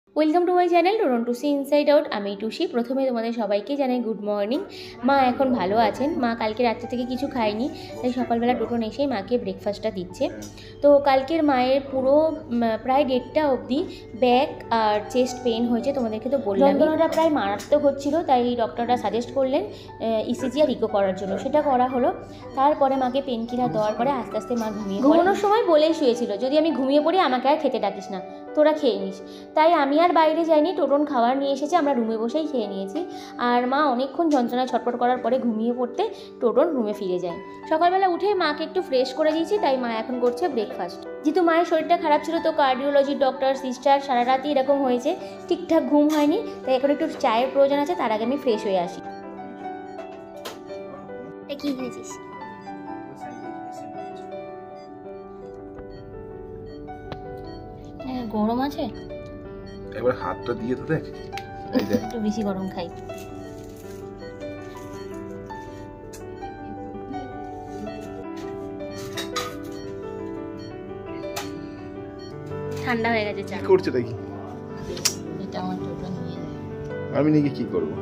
Welcome to my channel don't to see inside out. আমি টুসি। প্রথমে তোমাদের সবাইকে জানাই গুড মর্নিং। মা এখন ভালো আছেন। মা কালকে রাত্রে থেকে কিছু খায়নি, তাই সকালবেলা টোটন এসেই মাকে ব্রেকফাস্টটা দিচ্ছে। তো কালকের মায়ের পুরো প্রায় 1:30টা অবধি ব্যাক আর চেস্ট পেন হয়েছে, তোমাদেরকে তো বললাম। যন্ত্রণাটা প্রায় মারাত্মক হচ্ছিল, তাই ডক্টররা সাজেস্ট করলেন ইসিজি আর ইকো করার জন্য। সেটা করা হলো। তারপরে মাকে পেন কিলার দেওয়ার পরে আস্তে আস্তে মা ঘুমানোর সময় বলেই শুয়েছিল, যদি আমি ঘুমিয়ে পড়ি আমাকে আর খেতে ডাকিস না, তোরা খেয়ে নিস। তাই আমি আর বাইরে যাইনি, টোটন খাবার নিয়ে এসেছে, আমরা রুমে বসেই খেয়ে নিয়েছি। আর মা অনেকক্ষণ যন্ত্রণায় ছটফট করার পরে ঘুমিয়ে পড়তে টোটন রুমে ফিরে যায়। সকালবেলা উঠে মাকে একটু ফ্রেশ করে দিয়েছি, তাই মা এখন করছে ব্রেকফাস্ট। যেহেতু মায়ের শরীরটা খারাপ ছিল, তো কার্ডিওলজির ডক্টর, সিস্টার সারা রাতই এরকম হয়েছে, ঠিকঠাক ঘুম হয়নি, তাই এখন একটু চায়ের প্রয়োজন আছে। তার আগে আমি ফ্রেশ হয়ে আসি। কি হয়েছিস? গরম আছে, একবার হাতটা দিয়ে তো দেখ। একটু বেশি গরম খাই। ঠান্ডা হয়ে গেছে চা। কি করছে দেখি? এটা আমার টোটো নিয়ে যায়। আমি নাকি কি করব?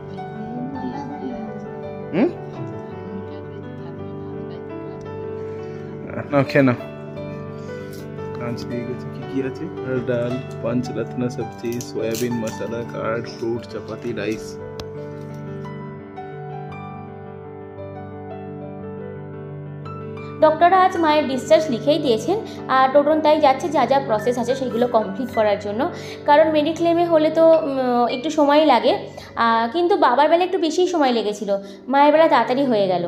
না কেন? কাঁচ দিয়ে গেছে। কি আছে? ডাল, पंचरत्न सब्जी, soybean masala, curd, fruit, chapati, rice. ডক্টররা আজ মায়ের ডিসচার্জ লিখেই দিয়েছেন, আর টোটন তাই যাচ্ছে যা যা প্রসেস আছে সেগুলো কমপ্লিট করার জন্য। কারণ মেডিক্লেমে হলে তো একটু সময় লাগে, কিন্তু বাবার বেলা একটু বেশি সময় লেগেছিল, মায়ের বেলা তাড়াতাড়ি হয়ে গেল।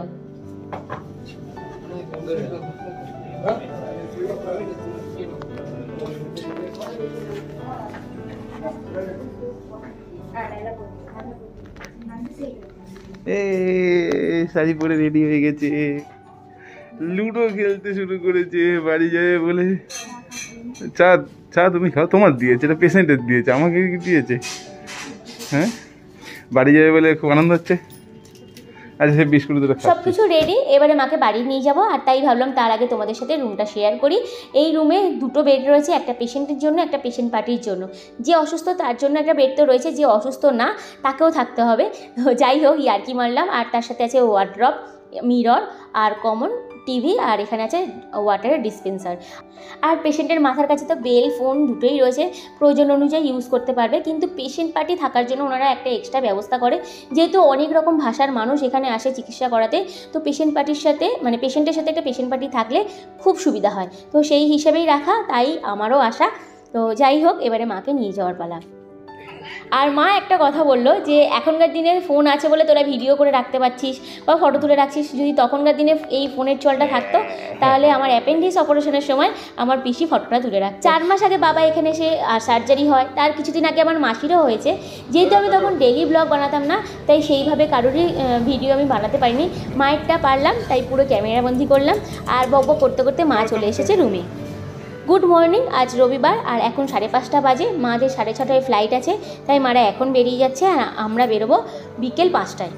শাড়ি পরে রেডি হয়ে গেছে, লুডো খেলতে শুরু করেছে। বাড়ি যাবে বলে চা চা তুমি খাও, তোমার দিয়েছে, এটা পেশেন্টের দিয়েছে, আমাকে কি দিয়েছে? হ্যাঁ, বাড়ি যাবে বলে খুব আনন্দ হচ্ছে। আচ্ছা, সে বিস্কুট দুটো সব কিছু রেডি, এবারে মাকে বাড়ি নিয়ে যাব। আর তাই ভাবলাম তার আগে তোমাদের সাথে রুমটা শেয়ার করি। এই রুমে দুটো বেড রয়েছে, একটা পেশেন্টের জন্য, একটা পেশেন্ট পার্টির জন্য। যে অসুস্থ তার জন্য একটা বেড তো রয়েছে, যে অসুস্থ না তাকেও থাকতে হবে। যাই হোক, ইয়ার্কি মারলাম। আর তার সাথে আছে ওয়ার্ড্রপ, মিরর আর কমন টিভি, আর এখানে আছে ওয়াটারের ডিসপেন্সার। আর পেশেন্টের মাথার কাছে তো বেল, ফোন দুটোই রয়েছে, প্রয়োজন অনুযায়ী ইউজ করতে পারবে। কিন্তু পেশেন্ট পার্টি থাকার জন্য ওনারা একটা এক্সট্রা ব্যবস্থা করে, যেহেতু অনেক রকম ভাষার মানুষ এখানে আসে চিকিৎসা করাতে। তো পেশেন্ট পার্টির সাথে, মানে পেশেন্টের সাথে একটা পেশেন্ট পার্টি থাকলে খুব সুবিধা হয়, তো সেই হিসেবেই রাখা, তাই আমারও আশা। তো যাই হোক, এবারে মাকে নিয়ে যাওয়ার পালা। আর মা একটা কথা বললো যে এখনকার দিনে ফোন আছে বলে তোরা ভিডিও করে রাখতে পারছিস বা ফটো তুলে রাখছিস, যদি তখনকার দিনে এই ফোনের চলটা থাকতো তাহলে আমার অ্যাপেন্ডিক্স অপারেশনের সময় আমার পিসি ফটোটা তুলে রাখ। 4 মাস আগে বাবা এখানে এসে সার্জারি হয়, তার কিছুদিন আগে আমার মাসিরও হয়েছে। যেহেতু আমি তখন ডেইলি ব্লগ বানাতাম না, তাই সেইভাবে কারোরই ভিডিও আমি বানাতে পারিনি। মায়েরটা পারলাম, তাই পুরো ক্যামেরাবন্দি করলাম। আর বকবক করতে করতে মা চলে এসেছে রুমে। Good morning. আজ রবিবার, আর এখন 5:30 বাজে। মাদের 6:30টায় ফ্লাইট আছে, তাই মারা এখন বেরিয়ে যাচ্ছে, আর আমরা বেরোবো বিকেল 5টায়।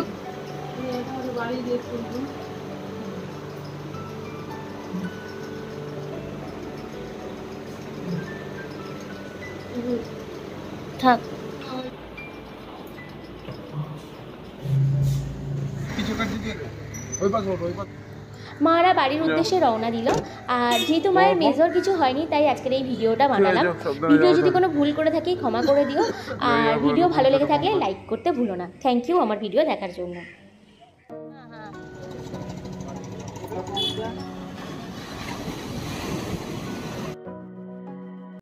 থাক, মারা বাড়ির উদ্দেশ্যে রওনা দিল। আর যেহেতু মায়ের মেজর কিছু হয়নি, তাই আজকের এই ভিডিওটা বানালাম। ভিডিও যদি কোনো ভুল করে থাকি ক্ষমা করে দিও, আর ভিডিও ভালো লেগে থাকলে লাইক করতে ভুলো না। থ্যাংক ইউ আমার ভিডিও দেখার জন্য।